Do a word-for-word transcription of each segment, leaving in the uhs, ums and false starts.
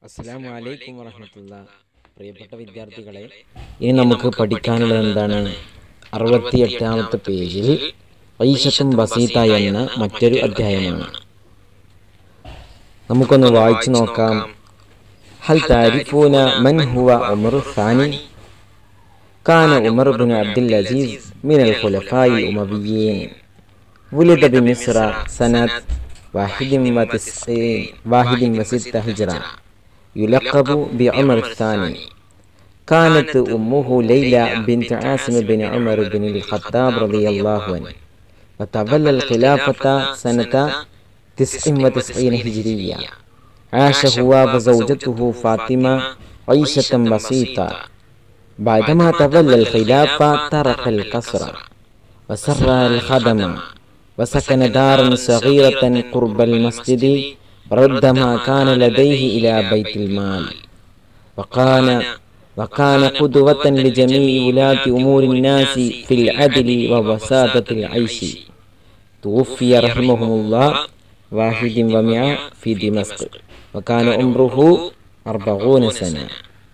അസ്സലാമു അലൈക്കും വറഹ്മത്തുള്ളാഹി. പ്രിയപ്പെട്ട വിദ്യാർത്ഥികളെ, ഇനി നമുക്ക് പഠിക്കാനുള്ളത് എന്താണ്? അറുപത്തി എട്ടാമത്തെ പേജിൽ ഐഷത്തും ബസീത എന്ന മറ്റൊരു അധ്യായമാണ്. നമുക്കൊന്ന് വായിച്ചു നോക്കാം. ഹൽ താരിഫൂന മൻ ഹുവ ഉമർ സാനി? കാന ഉമർ ഇബ്നു അബ്ദുൽ അസീസ് മിനൽ ഖുലഫാഇൽ ഉമവിയ്യീൻ. വുലിദ ബിമിസ്ര സനത് വാഹിദിൻ വതിസ്ഈൻ വാഹിദിൻ വസിത്ത ഹിജ്റ. يلقب بعمر الثاني. كانت أمه ليلى بنت عاصم بن عمر بن الخطاب رضي الله عنه، وتولى الخلافة سنة تسع وتسعين هجرية. عاش هو وزوجته فاطمة عيشة بسيطة. بعدما تولى الخلافة ترك القصر وسر الخدم وسكن دارا صغيرة قرب المسجد، رد ما كان لديه إلى بيت المال، وكان وكان قدوة لجميع ولاة أمور الناس في العدل ووساطة العيش. توفي رحمه الله واحد ومئة في دمشق، وكان عمره أربعون سنة.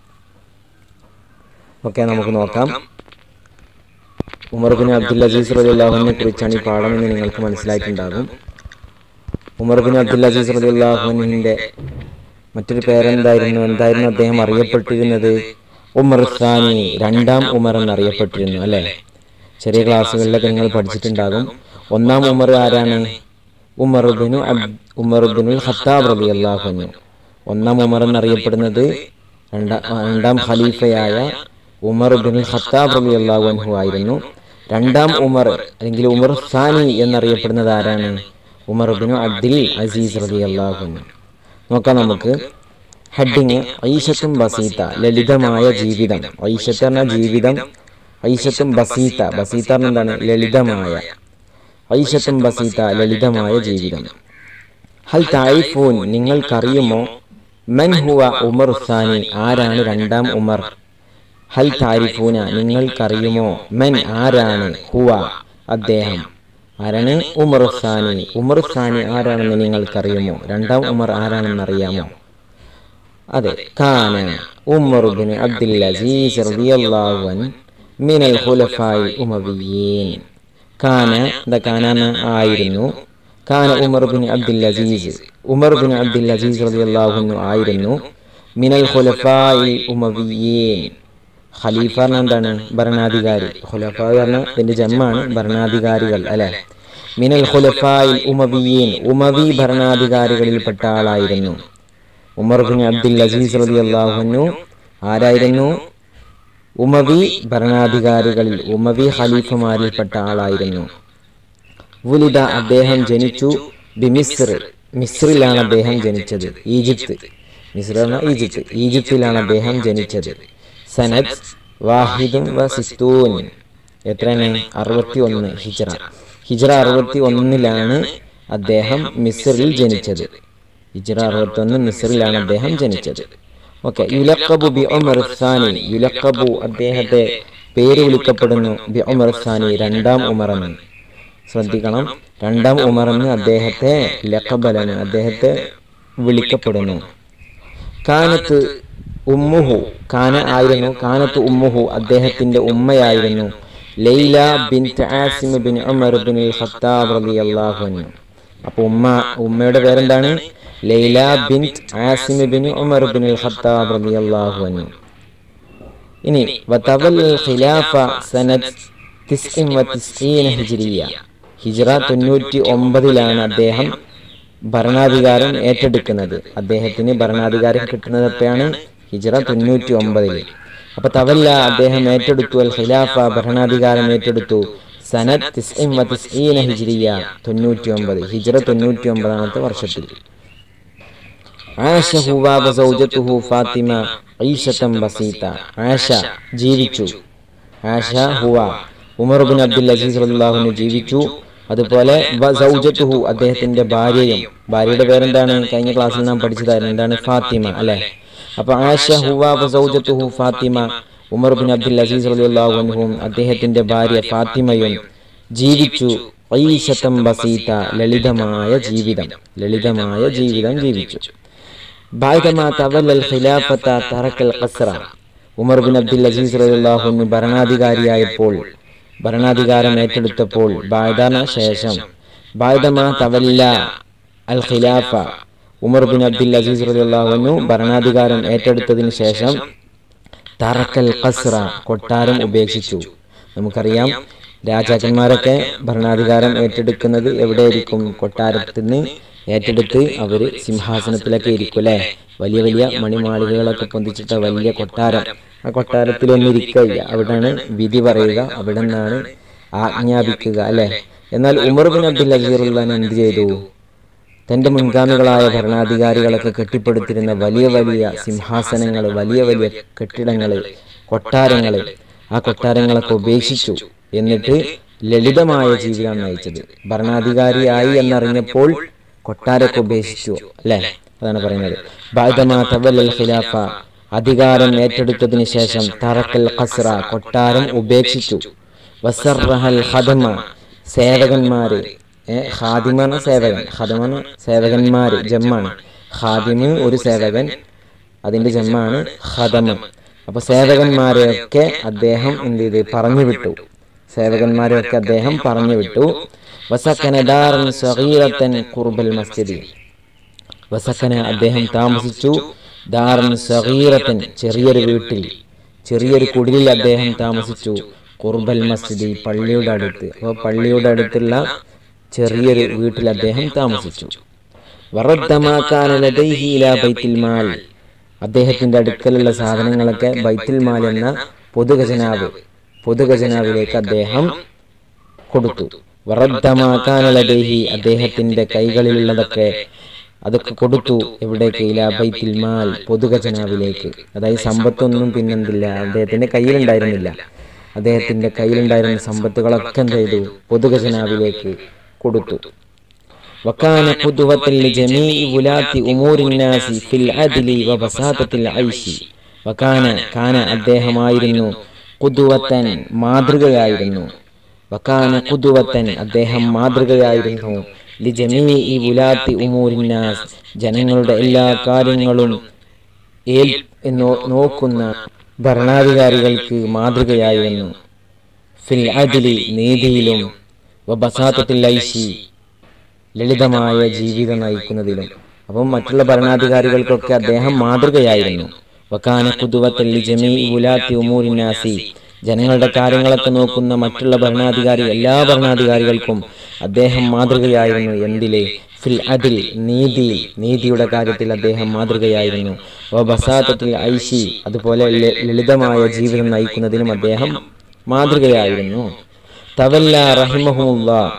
ഓക്കെ, നമുക്ക് നോക്കാം. ഉമർ ഇബ്നു അബ്ദുൽ അസീസ് റളിയല്ലാഹു അൻഹുവിനെ കുറിച്ചാണ് ഈ പാഠം എന്ന് നിങ്ങൾക്ക് മനസ്സിലായിട്ടുണ്ടാകും. ഉമർ ഇബ്നു അബ്ദുൽ അസീസ് റളിയല്ലാഹു അൻഹുവിന്റെ മറ്റൊരു പേരെന്തായിരുന്നു? എന്തായിരുന്നു അദ്ദേഹം അറിയപ്പെട്ടിരുന്നത്? ഉമർ സാനി, രണ്ടാം ഉമർ എന്നറിയപ്പെട്ടിരുന്നു അല്ലെ? ചെറിയ ക്ലാസ്സുകളിലൊക്കെ നിങ്ങൾ പഠിച്ചിട്ടുണ്ടാകും. ഒന്നാം ഉമർ ആരാണ്? ഉമർ ഇബ്നു ഉമർ ഇബ്നുൽ ഖത്താബ് റളിയല്ലാഹു അൻഹു. ഒന്നാം ഉമർ എന്നറിയപ്പെടുന്നത് രണ്ടാം ഖലീഫയായ ഉമർ ഇബ്നുൽ ഖത്താബ് റളിയല്ലാഹു അൻഹു ആയിരുന്നു. രണ്ടാം ഉമർ അല്ലെങ്കിൽ ഉമർ സാനി എന്നറിയപ്പെടുന്നത് ആരാണ്? ഉമർ ഇബ്നു അബ്ദുൽ അസീസ് റളിയല്ലാഹു അൻഹു. നോക്കാം നമുക്ക്. ഹെഡിങ് ഐഷത്തും ബസീത, ലളിതമായ ജീവിതം. ഐഷത്ത് എന്ന ജീവിതം, ഐഷത്തും ബസീത, ബസീത എന്താണ്? ലളിതമായ. ഐഷത്തും ബസീത, ലളിതമായ ജീവിതം. ഹൽ താരിഫൂൻ, നിങ്ങൾക്കറിയുമോ? മൻ ഹുവ ഉമർ സാനി, ആരാണ് രണ്ടാം ഉമർ? ഹൽ താരിഫൂന, നിങ്ങൾക്കറിയുമോ? മൻ, ആരാണ്? ഹുവ, അദ്ദേഹം. ആരാണ്? ഉമർ സാനി. ഉമർ സാനി ആരാണെന്ന് നിങ്ങൾക്കറിയുമോ? രണ്ടാം ഉമർ ആരാണെന്ന് അറിയാമോ? അതെ, കാന ഉമർ ഇബ്നു അബ്ദുൽ അസീസ് റളിയല്ലാഹു അൻഹു മിനൽ ഖുലഫാഇൽ ഉമവിയ്യീൻ. കാന, ദ കാന ആയിരുന്നു. കാന ഉമർ ഇബ്നു അബ്ദുൽ അസീസ്, ഉമർ ഇബ്നു അബ്ദുൽ അസീസ് റളിയല്ലാഹു അൻഹു ആയിരുന്നു. മിനൽ ഖുലഫാഇൽ ഉമവിയ്യീൻ. ഖലീഫ എന്താണ്? ഭരണാധികാരി. ഖുലഫ പറഞ്ഞ ഇതിന്റെ ജമ്മാണ്, ഭരണാധികാരികൾ അല്ലെ? മിനൽ ഖുലഫാഇൽ ഉമവിയ്യീൻ, ഉമവി ഭരണാധികാരികളിൽപ്പെട്ട ആളായിരുന്നു ഉമർ ഇബ്നു അബ്ദുൽ അസീസ് റളിയല്ലാഹു അൻഹു. ആരായിരുന്നു? ഉമവി ഭരണാധികാരികളിൽ, ഉമവി ഖലീഫമാരിൽപ്പെട്ട ആളായിരുന്നു. വുലിദ, അദ്ദേഹം ജനിച്ചു. ബിമിസ്ർ, മിസ്രിലാണ് അദ്ദേഹം ജനിച്ചത്. ഈജിപ്ത്. മിസ്ർ എന്ന ഈജിപ്ത്, ഈജിപ്തിലാണ് അദ്ദേഹം ജനിച്ചത്. സനദ് വാഹിദും വസിത്തൂൻ, എത്രയാണ്? അറുപത്തി ഒന്ന് ഹിജ്റ. ഹിജ്റ അറുപത്തി ഒന്നിലാണ് അദ്ദേഹം മിസ്രിൽ ജനിച്ചത്. ഹിജ്റ അറുപത്തി ഒന്ന് മിസ്രിലാണ് അദ്ദേഹം ജനിച്ചത്. ഓക്കെ. യുലഖബു ബി ഉമർ സാനി, യുലഖബു, അദ്ദേഹത്തെ പേര് വിളിക്കപ്പെടുന്നു. ബി ഉമർ സാനി, രണ്ടാം ഉമർ എന്ന്. ശ്രദ്ധിക്കണം, രണ്ടാം ഉമർ എന്ന് അദ്ദേഹത്തെ ലഖബലാണ്, അദ്ദേഹത്തെ വിളിക്കപ്പെടുന്നു. കാനത്ത് ഉമ്മുഹു, കാന ആയിരുന്നു. കാനത്ത് ഉമ്മുഹു, അദ്ദേഹത്തിന്റെ ഉമ്മയായിരുന്നു. Layla bint Asim bin Umar ഇബ്നുൽ ഖത്താബ് റളിയല്ലാഹു അൻഹു. അപ്പോൾ ഉമ്മ, ഉമ്മയുടെ പേരെന്താണ്? Layla bint Asim bin Umar ഇബ്നുൽ ഖത്താബ് റളിയല്ലാഹു അൻഹു. ഇനി വതവല്ലൽ ഖിലാഫ സനത് തിസ്ഇൻ വതിസ്ഈന ഹിജ്രിയ. ഹിജ്റ തൊണ്ണൂറ്റി ഒമ്പതിലാണ് അദ്ദേഹം ഭരണാധികാരം ഏറ്റെടുക്കുന്നത്. അദ്ദേഹത്തിന് ഭരണാധികാരം കിട്ടുന്നത് എപ്പോഴാണ്? ഹിജ്റ തൊണ്ണൂറ്റി ഒമ്പതില്. അപ്പൊ തവല്ല, അദ്ദേഹം ഏറ്റെടുത്തു. അൽ ഖിലാഫ, ഭരണാധികാരം ഏറ്റെടുത്തു. സനത് തിസ്ഇൻ വതിസ്ഈന ഹിജ്രിയ, തൊണ്ണൂറ്റി ഒമ്പത്, ഹിജ്റ തൊണ്ണൂറ്റി ഒമ്പതാമത്തെ വർഷത്തിൽ. ആശ ഹുവ വസൗജതുഹു ഫാത്തിമ ഐഷതൻ ബസീത. ആശ, ജീവിച്ചു. ആശ ഹുവ, ഉമർ ഇബ്നു അബ്ദുൽ അസീസ് റളിയല്ലാഹു അൻഹു ജീവിച്ചു. അതുപോലെ വസൗജതുഹു, അദ്ദേഹത്തിന്റെ ഭാര്യയും. ഭാര്യയുടെ പേരെന്താണ്? കഴിഞ്ഞ ക്ലാസ്സിൽ നാം പഠിച്ചതായിരുന്നു. എന്താണ്? ഫാത്തിമ അല്ലെ? അപ്പൊ ആശ ഹുവ വസൗജതുഹു ഫാത്തിമ, ഉമർ ഇബ്നു അബ്ദുൽ അസീസ് റളിയല്ലാഹു അൻഹു അദ്ദേഹത്തിന്റെ ഭാര്യ ഫാത്തിമയും ജീവിച്ചു. ഐഷതൻ ബസീത, ലളിതമായ ജീവിതം, ലളിതമായ ജീവിതം ജീവിച്ചു. ബഅദമാ തവല്ലൽ ഖിലാഫത തറക്കൽ ഖസ്റ. ഉമർ ബിൻ അബ്ദുൽ അസീസ് റളിയല്ലാഹു അൻഹു ഭരണാധികാരിയായപ്പോൾ, ഭരണാധികാരം ഏറ്റെടുത്തപ്പോൾ, ബഅദന ശേഷം, ബഅദമാ തവല്ല അൽ ഖിലാഫ, ഉമർ ബിൻ അബ്ദുൽ അസീസ് റളിയല്ലാഹു അൻഹു ഭരണാധികാരം ഏറ്റെടുത്തതിന് ശേഷം, തറക്കൽ ഖസ്റ, കൊട്ടാരം ഉപേക്ഷിച്ചു. നമുക്കറിയാം, രാജാക്കന്മാരൊക്കെ ഭരണാധികാരം ഏറ്റെടുക്കുന്നത് എവിടെയായിരിക്കും? കൊട്ടാരത്തിന് ഏറ്റെടുത്ത് അവർ സിംഹാസനത്തിലൊക്കെ ഇരിക്കും അല്ലെ. വലിയ വലിയ മണിമാളികകളൊക്കെ പൊന്തിച്ചിട്ട വലിയ കൊട്ടാരം. ആ കൊട്ടാരത്തിലൊന്നും ഇരിക്കുക, അവിടെയാണ് വിധി പറയുക, അവിടെ നിന്നാണ് ആജ്ഞാപിക്കുക അല്ലെ. എന്നാൽ ഉമർ ബിൻ അബ്ദുൽ അസീസ് റളിയല്ലാഹു അൻഹു എന്ത് ചെയ്തു? തന്റെ മുൻഗാമികളായ ഭരണാധികാരികളൊക്കെ കെട്ടിപ്പടുത്തിരുന്ന വലിയ വലിയ സിംഹാസനങ്ങൾ, വലിയ വലിയ കെട്ടിടങ്ങൾ, കൊട്ടാരങ്ങൾ, ആ കൊട്ടാരങ്ങളൊക്കെ ഉപേക്ഷിച്ചു. എന്നിട്ട് ലളിതമായ ജീവിതമാണ് നയിച്ചത്. ഭരണാധികാരിയായി എന്നറിഞ്ഞപ്പോൾ കൊട്ടാരൊക്കെ ഉപേക്ഷിച്ചു അല്ലെ. അതാണ് പറയുന്നത്. ബഅദമാ തവല്ലൽ ഖിലാഫ, അധികാരം ഏറ്റെടുത്തതിന് ശേഷം, തറക്കൽ ഖസ്റ, കൊട്ടാരം ഉപേക്ഷിച്ചു. വസറഹൽ ഖദമ, സേവകന്മാര്, ഖാദിമാണ് സേവകൻ, ഖദമാണ് സേവകന്മാര്, ജമ്മാണ്. ഖാദിമ് ഒരു സേവകൻ, അതിന്റെ ജമ്മാണ് ഖദമ. അപ്പൊ സേവകന്മാരെയൊക്കെ അദ്ദേഹം എന്ത് ചെയ്ത്? പറഞ്ഞു വിട്ടു. സേവകന്മാരെയൊക്കെ അദ്ദേഹം പറഞ്ഞു വിട്ടു. വസക്കന ദാറൻ സഗീറതൻ ഖുർബൽ മസ്ജിദി, വസക്കന അദ്ദേഹം താമസിച്ചു, ദാറൻ സഗീറതൻ ചെറിയൊരു വീട്ടിൽ, ചെറിയൊരു കുടിലിൽ അദ്ദേഹം താമസിച്ചു. ഖുർബൽ മസ്ജിദി, പള്ളിയുടെ അടുത്ത്. അപ്പോൾ പള്ളിയുടെ അടുത്തുള്ള ചെറിയൊരു വീട്ടിൽ അദ്ദേഹം താമസിച്ചു. വറദ്ദ മാ കാന ലദൈഹി ഇലാ ബൈത്തുൽ മാൽ, അദ്ദേഹത്തിന്റെ അടുക്കലുള്ള സാധനങ്ങളൊക്കെ ബൈത്തുൽ മാൽ എന്ന പൊതുഖജനാവ്, പൊതുഖജനാവിലേക്ക് അദ്ദേഹം കൊടുത്തു. വറദ്ദ മാ കാന ലദൈഹി, അദ്ദേഹത്തിന്റെ കൈകളിലുള്ളതൊക്കെ അതൊക്കെ കൊടുത്തു. എവിടേക്ക്? ഇലാ ബൈത്തുൽ മാൽ, പൊതുഖജനാവിലേക്ക്. അതായത് സമ്പത്തൊന്നും പിന്നെന്തില്ല, അദ്ദേഹത്തിന്റെ കയ്യിലുണ്ടായിരുന്നില്ല. അദ്ദേഹത്തിന്റെ കയ്യിലുണ്ടായിരുന്ന സമ്പത്തുകളൊക്കെ എന്ത് ചെയ്തു? പൊതുഖജനാവിലേക്ക് കൊടുത്തു. വകാന ഖുദ്വതൻ ലിജമീഇ ഉലാത്തി ഉമൂരിൻ നാസി ഫിൽ അദ്ലി വബസാതത്തിൽ ഐശി. വകാന, കാന അദ്ദേഹമായിരുന്നു, ഖുദ്വതൻ മാതൃകയായിരുന്നു, വകാന ഖുദ്വതൻ അദ്ദേഹം മാതൃകയായിരുന്നു, ലിജമീഇ ഉലാത്തി ഉമൂരിൻ നാസ് ജനങ്ങളുടെ എല്ലാ കാര്യങ്ങളും ഏൽ നോക്കുന്ന ഭരണാധികാരികൾക്ക് മാതൃകയായിരുന്നു. ഫിൽ അദ്ലി നീതിയിലും, വബസാതത്തിൽ ഐശി ലളിതമായ ജീവിതം നയിക്കുന്നതിലും. അപ്പം മറ്റുള്ള ഭരണാധികാരികൾക്കൊക്കെ അദ്ദേഹം മാതൃകയായിരുന്നു. വകാന ഖുദ്വതൻ ലിജമീഇ ഉലാത്തി ഉമൂരിൻ നാസി ജനങ്ങളുടെ കാര്യങ്ങളൊക്കെ നോക്കുന്ന മറ്റുള്ള ഭരണാധികാരി എല്ലാ ഭരണാധികാരികൾക്കും അദ്ദേഹം മാതൃകയായിരുന്നു. എന്തിലെ? ഫിൽ അദ്ൽ നീതി, നീതിയുടെ കാര്യത്തിൽ അദ്ദേഹം മാതൃകയായിരുന്നു. വബസാതത്തിൽ ഐശി അതുപോലെ ലളിതമായ ജീവിതം നയിക്കുന്നതിലും അദ്ദേഹം മാതൃകയായിരുന്നു. തവല്ല റഹിമഹുല്ലാഹ്,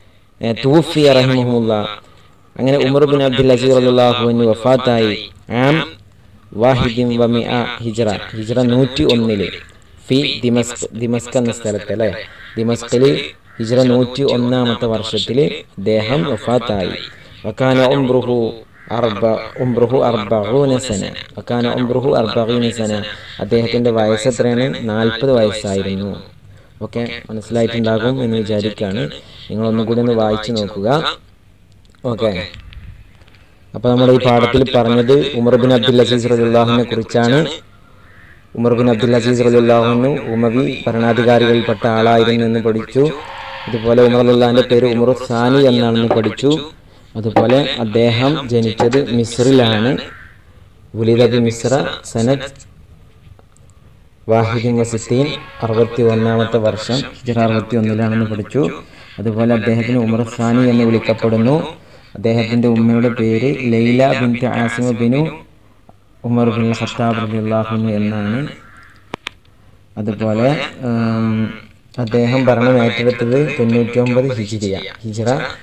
തൂഫിയ റഹിമഹുല്ലാഹ്. അങ്ങനെ ഉമർ ബിൻ അബ്ദുൽ അസീസ് റളിയല്ലാഹു അൻഹു വഫാത്തായി. ആം വാഹിദിൻ വമിഅ ഹിജ്റ, ഹിജ്റ നൂറ്റി ഒന്നില്. ഫി ദിമസ്ക്, ദിമസ്ക് എന്ന സ്ഥലത്ത് അല്ലെ, ദിമസ്കില് ഹിജ്റ നൂറ്റി ഒന്നാമത്തെ വർഷത്തിൽ അദ്ദേഹം വഫാത്തായി. വകാന ഉംറുഹു അർബ ഉംറുഹു അർബഊന സന, വകാന ഉംറുഹു അർബഈന സന അദ്ദേഹത്തിന്റെ വയസ്സ് എത്രയാണ്? നാൽപ്പത് വയസ്സായിരുന്നു. ഓക്കെ, മനസ്സിലായിട്ടുണ്ടാകും എന്ന് വിചാരിക്കുകയാണ്. നിങ്ങളൊന്നും കൂടി ഒന്ന് വായിച്ചു നോക്കുക. ഓക്കെ, അപ്പൊ നമ്മുടെ ഈ പാഠത്തിൽ പറഞ്ഞത് ഉമർ ബിൻ അബ്ദുൽ അസീസ് റളിയല്ലാഹുവിനെ കുറിച്ചാണ്. ഉമർ ബിൻ അബ്ദുൽ അസീസ് റളിയല്ലാഹു അൻഹു ഉമവി ഭരണാധികാരികളിൽപ്പെട്ട ആളായിരുന്നു എന്ന് പഠിച്ചു. അതുപോലെ ഉമർ റളിയല്ലാഹുവിന്റെ പേര് ഉമർ സാനി എന്നാണെന്ന് പഠിച്ചു. അതുപോലെ അദ്ദേഹം ജനിച്ചത് മിസ്റിലാണ്. ഉലിദ ബി മിസ്ര സനദ് വാഹിദിൻ വസിത്തീൻ, അറുപത്തി ഒന്നാമത്തെ വർഷം, ഹിജ്റ അറുപത്തി ഒന്നിലാണെന്ന് പഠിച്ചു. അതുപോലെ അദ്ദേഹത്തിന് ഉമർ സാനി എന്ന് വിളിക്കപ്പെടുന്നു. അദ്ദേഹത്തിന്റെ ഉമ്മയുടെ പേര് ലൈല ബിൻത് ആസിമ ബിനു ഉമർ ബിൻ ഖത്താബ് റളിയല്ലാഹു അൻഹു എന്നാണ്. അതുപോലെ അദ്ദേഹം ഭരണം ഏറ്റെടുത്തത് തൊണ്ണൂറ്റി ഒമ്പത് ഹിജ്രിയ, ഹിജ്റ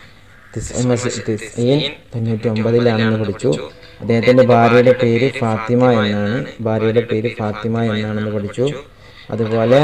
തൊണ്ണൂറ്റി ഒമ്പതിലാണെന്ന് പഠിച്ചു. അദ്ദേഹത്തിന്റെ ഭാര്യയുടെ പേര് ഫാത്തിമ എന്നാണ്, ഭാര്യയുടെ പേര് ഫാത്തിമ എന്നാണെന്ന് പഠിച്ചു. അതുപോലെ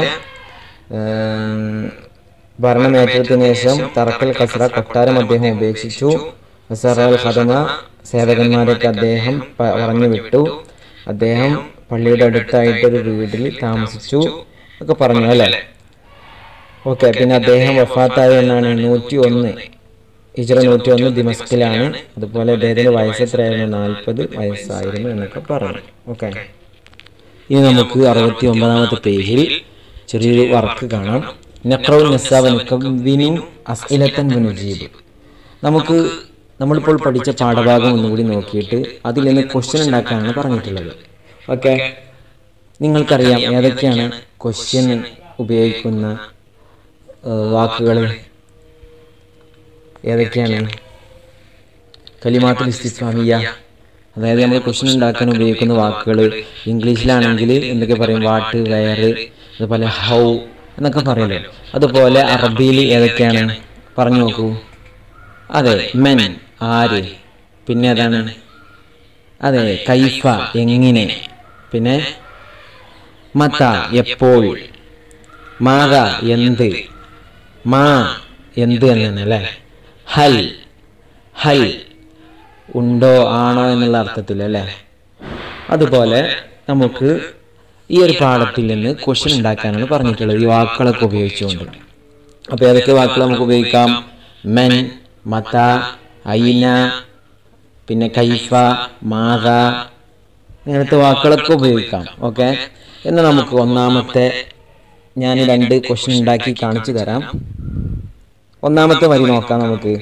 ഭരണം ഏറ്റെടുത്തതിനു ശേഷം തറക്കൽ ഖസ്റ കൊട്ടാരം അദ്ദേഹം ഉപേക്ഷിച്ചു. വസറൽ ഖദമ സേവകന്മാരൊക്കെ അദ്ദേഹം പറഞ്ഞു വിട്ടു. അദ്ദേഹം പള്ളിയുടെ അടുത്തായിട്ടൊരു വീട്ടിൽ താമസിച്ചു ഒക്കെ പറഞ്ഞു അല്ലേ. ഓക്കെ, പിന്നെ അദ്ദേഹം വഫാത്തായി എന്നാണ് നൂറ്റി ഒന്ന് ഹിജ്റ നൂറ്റി ഒന്ന് ദിമസ്കിലാണ്. അതുപോലെ അദ്ദേഹത്തിന്റെ വയസ്സ് എത്രയായിരുന്നു? നാൽപ്പത് വയസ്സായിരുന്നു എന്നൊക്കെ പറഞ്ഞു. ഓക്കെ, ഇനി നമുക്ക് അറുപത്തി ഒമ്പതാമത്തെ പേജിൽ ചെറിയൊരു വർക്ക് കാണാം. നഖ്റഉൻ നസാബ നകവിനു അസ്ഇലതൻ വനുജീബ്. നമുക്ക് നമ്മളിപ്പോൾ പഠിച്ച പാഠഭാഗം ഒന്നുകൂടി നോക്കിയിട്ട് അതിൽ നിന്ന് ക്വസ്റ്റ്യൻ ഉണ്ടാക്കാനാണ് പറഞ്ഞിട്ടുള്ളത്. ഓക്കെ, നിങ്ങൾക്കറിയാം ഏതൊക്കെയാണ് ക്വസ്റ്റ്യൻ ഉപയോഗിക്കുന്ന വാക്കുകൾ ഏതൊക്കെയാണ്? കലിമാത്തുൽ ഇസ്തിഫാമിയ, അതായത് നമ്മൾ ക്വസ്റ്റ്യൻ ഉണ്ടാക്കാൻ ഉപയോഗിക്കുന്ന വാക്കുകൾ. ഇംഗ്ലീഷിലാണെങ്കിൽ എന്തൊക്കെ പറയും? വാട്ട്, വെയർ, അതുപോലെ ഹൗ എന്നൊക്കെ പറയല്ലോ. അതുപോലെ അറബിയിൽ ഏതൊക്കെയാണ് പറഞ്ഞു നോക്കൂ. അതെ, മെൻ ആര്, പിന്നെ അതാണ് അതെ കൈഫ എങ്ങനെ, പിന്നെ മത എപ്പോൾ, മാത എന്ത്, മാ എന്ത് എന്നാണ് അല്ലേ. ഹൽ ഹൽ ഉണ്ടോ ആണോ എന്നുള്ള അർത്ഥത്തിൽ അല്ലേ. അതുപോലെ നമുക്ക് ഈ ഒരു പാഠത്തിൽ നിന്ന് ക്വസ്റ്റ്യൻ ഉണ്ടാക്കാനാണ് പറഞ്ഞിട്ടുള്ളത് ഈ വാക്കുകളൊക്കെ ഉപയോഗിച്ചുകൊണ്ട്. അപ്പോൾ ഏതൊക്കെ വാക്കുകൾ നമുക്ക് ഉപയോഗിക്കാം? മെൻ, മത, ഐന, പിന്നെ കൈഫ, മാത, ഇങ്ങനത്തെ വാക്കുകളൊക്കെ ഉപയോഗിക്കാം. ഓക്കെ, എന്നാൽ നമുക്ക് ഒന്നാമത്തെ ഞാൻ രണ്ട് ക്വസ്റ്റ്യൻ ഉണ്ടാക്കി കാണിച്ചു തരാം. ഒന്നാമത്തെ വരി നോക്കാം. നമുക്ക്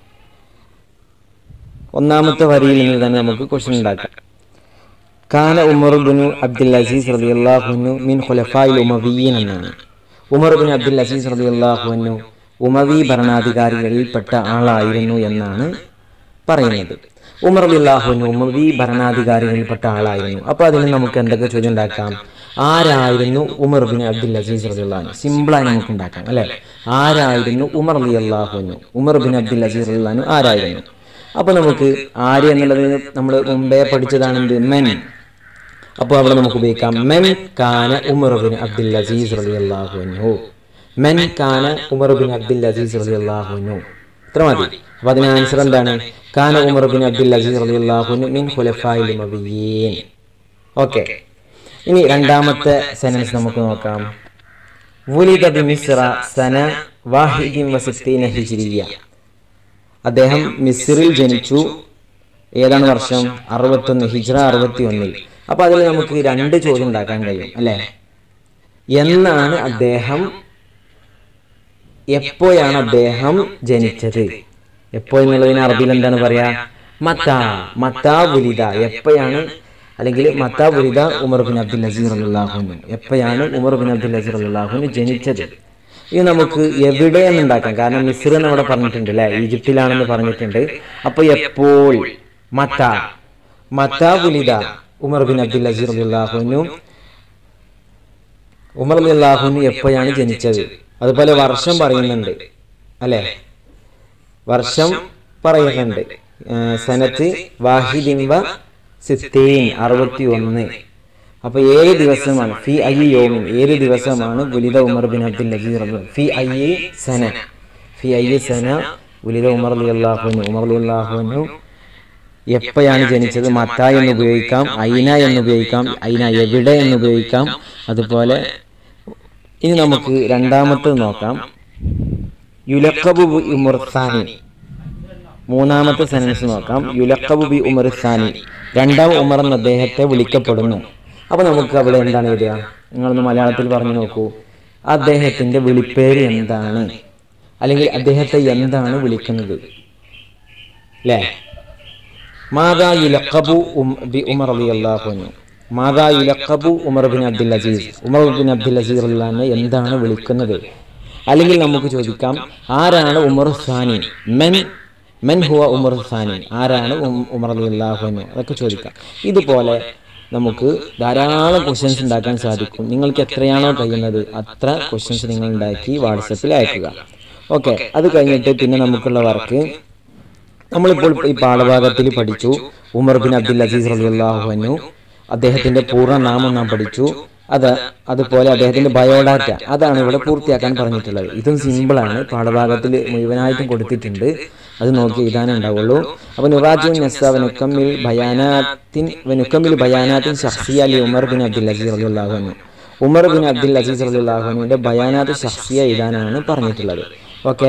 ഒന്നാമത്തെ വരിയിൽ നിന്ന് തന്നെ നമുക്ക് ക്വസ്റ്റ്യൻ ഉണ്ടാക്കാം. കാന ഉമർ ഇബ്നു അബ്ദുൽ അസീസ് റളിയല്ലാഹു അൻഹു മിൻ ഖുലഫാഇൽ ഉമവിയ്യീൻ എന്നാണ്. ഉമർ ഇബ്നു അബ്ദുൽ അസീസ് റളിയല്ലാഹു അൻഹു ഉമവി ഭരണാധികാരികളിൽപ്പെട്ട ആളായിരുന്നു എന്നാണ് പറയുന്നത്. ഉമർ റളിയല്ലാഹു അൻഹു ഉമവി ഭരണാധികാരികളിൽപ്പെട്ട ആളായിരുന്നു. അപ്പോൾ അതിന് നമുക്ക് എന്തൊക്കെ ചോദ്യം ഉണ്ടാക്കാം? ആരായിരുന്നു ഉമർ ഇബ്നു അബ്ദുൽ അസീസ് റളിയല്ലാഹു അൻഹു? സിമ്പിളായി നമുക്ക് ഉണ്ടാക്കാം അല്ലേ. ആരായിരുന്നു ഉമർ റളിയല്ലാഹു അൻഹു? ഉമർ ഇബ്നു അബ്ദുൽ അസീസ് റളിയല്ലാഹു അൻഹു ആരായിരുന്നു? അപ്പോൾ നമുക്ക് ആര് എന്നുള്ളത് നമ്മൾ മുമ്പേ പഠിച്ചതാണ്, എന്ത്? മെൻ. അപ്പോൾ അവിടെ നമുക്ക് ഉപയോഗിക്കാം മെൻ കാന ഉമർ ഇബ്നു അബ്ദുൽ അസീസ് റളിയല്ലാഹു അൻഹു. മെൻ കാന ഉമർ ഇബ്നു അബ്ദുൽ അസീസ് റളിയല്ലാഹു അൻഹു. ഇത്ര മതി. അപ്പോൾ അതിന് ആൻസർ എന്താണ്? കാന ഉമർ ഇബ്നു അബ്ദുൽ അസീസ് റളിയല്ലാഹു അൻഹു മിൻ ഖുലഫാഇൽ ഉമവിയ്യീൻ. ഓക്കെ, ഇനി രണ്ടാമത്തെ സെന്റൻസ് നമുക്ക് നോക്കാം. വുലിദ ബിമിസ്റ സന വാഹിദിൻ വസിത്തീന ഹിജ്രിയ്യ. അദ്ദേഹം മിസ്റിൽ ജനിച്ചു. ഏതാണ് വർഷം? അറുപത്തൊന്ന്, ഹിജ്റ അറുപത്തി ഒന്നിൽ. അപ്പൊ അതിൽ നമുക്ക് രണ്ട് ചോദ്യം ഉണ്ടാക്കാൻ കഴിയും അല്ലെ. എന്നാണ് അദ്ദേഹം, എപ്പോഴാണ് അദ്ദേഹം ജനിച്ചത്? എപ്പോ എന്നുള്ളതിന് അറബിയിൽ എന്താണ് പറയാ? മത്താ. മത്താ വുലിദ, എപ്പോഴാണ്, അല്ലെങ്കിൽ മത്താ വുലിദ ഉമർ ബിൻ അബ്ദുൽ അസീസ് റളിയല്ലാഹു അൻഹു, എപ്പോഴാണ് ഉമർ ബിൻ അബ്ദുൽ അസീസ് റളിയല്ലാഹു അൻഹു ജനിച്ചത്? ഇത് നമുക്ക് എവിടെ എന്നുണ്ടാക്കാം. കാരണം മിസ്ർ എന്ന് അവിടെ പറഞ്ഞിട്ടുണ്ട് അല്ലെ, ഈജിപ്തിലാണെന്ന് പറഞ്ഞിട്ടുണ്ട്. അപ്പൊ എപ്പോൾ? മത്ത. മത്ത വുലിദ ഉമർ ബിൻ അബ്ദുൽ അസീസ് റളിയല്ലാഹു അൻഹു, ഉമർ റളിയല്ലാഹു അൻഹു എപ്പോഴാണ് ജനിച്ചത്? അതുപോലെ വർഷം പറയുന്നുണ്ട് അല്ലെ, വർഷം പറയുന്നുണ്ട്. സനത്ത് വാഹിദിൻ വ സിത്തീൻ, അറുപത്തി ഒന്ന്. അപ്പൊ ഏഴ് ദിവസമാണ്. ഫി അയ്യി യൗമിൻ, ഏഴ് ദിവസമാണ് വുലിദ ഉമർ ബിൻ അബ്ദുൽ അസീസ് റളിയല്ലാഹു അൻഹു. ഫി അയ്യി സന, ഫി അയ്യി സന വുലിദ ഉമർ റളിയല്ലാഹു അൻഹു. ഉമർ റളിയല്ലാഹു അൻഹു എപ്പോഴാണ് ജനിച്ചത്? മത്ത എന്ന് ഉപയോഗിക്കാം, ഐന എന്ന് ഉപയോഗിക്കാം, ഐന എവിടെ എന്ന് ഉപയോഗിക്കാം. അതുപോലെ ഇനി നമുക്ക് രണ്ടാമത്തെ നോക്കാം. യുലഖബു ബി ഉമർ സാനി. മൂന്നാമത്തെ സെന്റൻസ് നോക്കാം. യുലഖബു ബി ഉമർ സാനി, രണ്ടാം ഉമർ എന്ന് അദ്ദേഹത്തെ വിളിക്കപ്പെടുന്നു. അപ്പൊ നമുക്ക് അവിടെ എന്താണ് എഴുതുക? നിങ്ങളൊന്ന് മലയാളത്തിൽ പറഞ്ഞു നോക്കൂ. അദ്ദേഹത്തിന്റെ വിളിപ്പേര് എന്താണ്, അല്ലെങ്കിൽ അദ്ദേഹത്തെ എന്താണ് വിളിക്കുന്നത് അല്ലേ? മാദാ യുലഖബു ബി ഉമർ റളിയല്ലാഹു അൻഹു. മാദാ യുലഖബു Umar bin Abdul Aziz, Umar bin Abdul Aziz റളിയല്ലാഹു അൻഹു എന്താണ് വിളിക്കുന്നത്? അല്ലെങ്കിൽ നമുക്ക് ചോദിക്കാം, ആരാണ് ഉമർ സാനി? മെൻ മെൻ ഹുവ ഉമർ സാനി, ആരാണ് ഉമർ റളിയല്ലാഹു അൻഹു? അതൊക്കെ ചോദിക്കാം. ഇതുപോലെ നമുക്ക് ധാരാളം ക്വസ്റ്റ്യൻസ് ഉണ്ടാക്കാൻ സാധിക്കും. നിങ്ങൾക്ക് എത്രയാണോ കഴിയുന്നത് അത്ര ക്വസ്റ്റ്യൻസ് നിങ്ങൾ ഉണ്ടാക്കി വാട്സപ്പിൽ അയക്കുക. ഓക്കെ, അത് കഴിഞ്ഞിട്ട് പിന്നെ നമുക്കുള്ള വർക്ക്, നമ്മളിപ്പോൾ ഈ പാഠഭാഗത്തിൽ പഠിച്ചു ഉമർ ബിൻ അബ്ദുൽ അസീസ് റളിയല്ലാഹു അൻഹു, അദ്ദേഹത്തിന്റെ പൂർണ്ണ നാമം നാം പഠിച്ചു. അത് അതുപോലെ അദ്ദേഹത്തിന്റെ ബയോഡാറ്റ, അതാണ് ഇവിടെ പൂർത്തിയാക്കാൻ പറഞ്ഞിട്ടുള്ളത്. ഇതും സിമ്പിളാണ്, പാഠഭാഗത്തിൽ മുഴുവനായിട്ടും കൊടുത്തിട്ടുണ്ട്. അത് നോക്കി എഴുതാനേ ഉണ്ടാവുള്ളൂ. അപ്പൊ നുറാജുൻ നസ്സ വനുക്കമ്മിൽ ബയാനാത്തിൻ വനുക്കമ്മിൽ ബയാനാത്തിൻ ശഖ്സിയ ലി ഉമർ ബിൻ അബ്ദുൽ അസീസ് റളിയല്ലാഹു അൻഹു. ഉമർ ബിൻ അബ്ദുൽ അസീസ് റളിയല്ലാഹു അൻഹുവിന്റെ ബയാനാത്ത് ശഖ്സിയ എഴുതാനാണ് പറഞ്ഞിട്ടുള്ളത്. ഓക്കെ,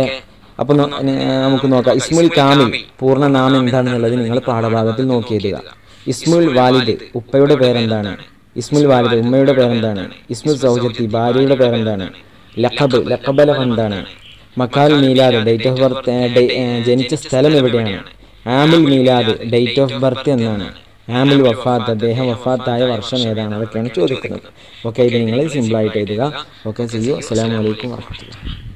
അപ്പോൾ നമുക്ക് നോക്കാം. ഇസ്മുൽ കാമിൽ പൂർണ്ണനാമം എന്താണെന്നുള്ളത് നിങ്ങൾ പാഠഭാഗത്തിൽ നോക്കി എഴുതുക. ഇസ്മുൽ വാലിദ് ഉപ്പയുടെ പേരെന്താണ്? ഇസ്മുൽ വാലിദ് ഉമ്മയുടെ പേരെന്താണ്? ഇസ്മുൽ സൗജത്തി ഭാര്യയുടെ പേരെന്താണ്? ലഖബ് ലഖബല എന്താണ്? മക്കാൽ മീലാദ് ഡേറ്റ് ഓഫ് ബർത്ത് ജനിച്ച സ്ഥലം എവിടെയാണ്? ആമുൽ മീലാദ് ഡേറ്റ് ഓഫ് ബർത്ത് എന്നാണ്? ആമുൽ വഫാത്ത് അദ്ദേഹം വഫാത്തായ വർഷം ഏതാണ്? അതൊക്കെയാണ് ചോദിക്കുന്നത്. ഓക്കെ, ഇത് നിങ്ങൾ സിമ്പിളായിട്ട് എഴുതുക. ഓക്കെ, ചെയ്യൂ. അസ്സലാമു അലൈക്കും വറഹ്മത്തുള്ളാഹി.